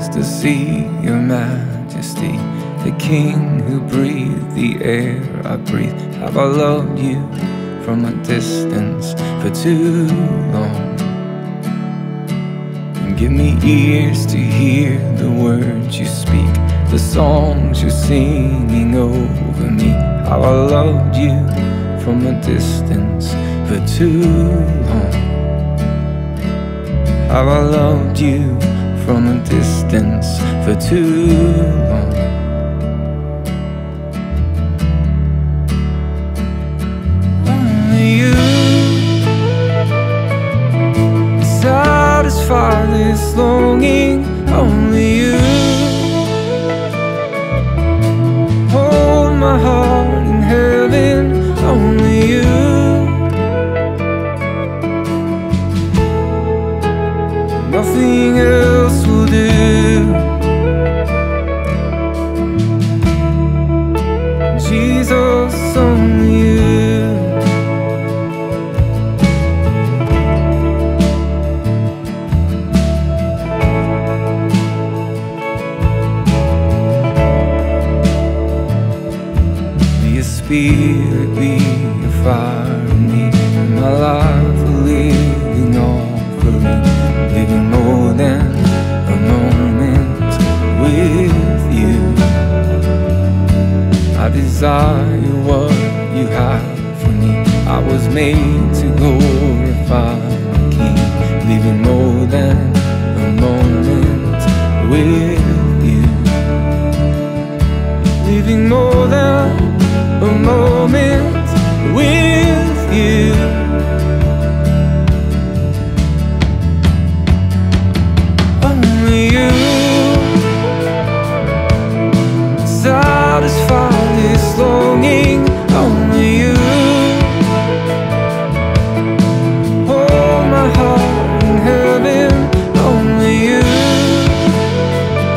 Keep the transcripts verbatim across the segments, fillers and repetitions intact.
to see your majesty, the King who breathed the air I breathe. Have I loved you from a distance for too long? And give me ears to hear the words you speak, the songs you're singing over me. How I loved you from a distance for too long. How I loved you from a distance for too long. Only you satisfy this longing. Only you hold my heart in heaven. Only you. Nothing else will do. Jesus, only you. May your spirit be a fire in me, and my life a living offering, living more than a moment with you. I desire what you have for me. I was made to glorify the King, living more than a moment with you. Living more than a moment with you. Satisfy this longing. Only you hold my heart in heaven. Only you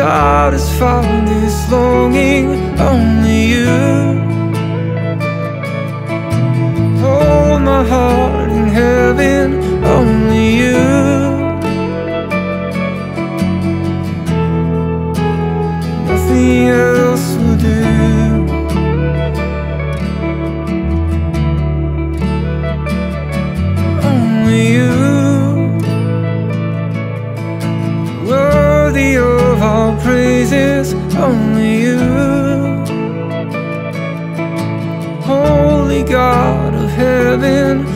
satisfy this longing. Only you hold my heart in heaven. Only you. Nothing else will do. Only you, worthy of our praises. Only you, holy God of heaven.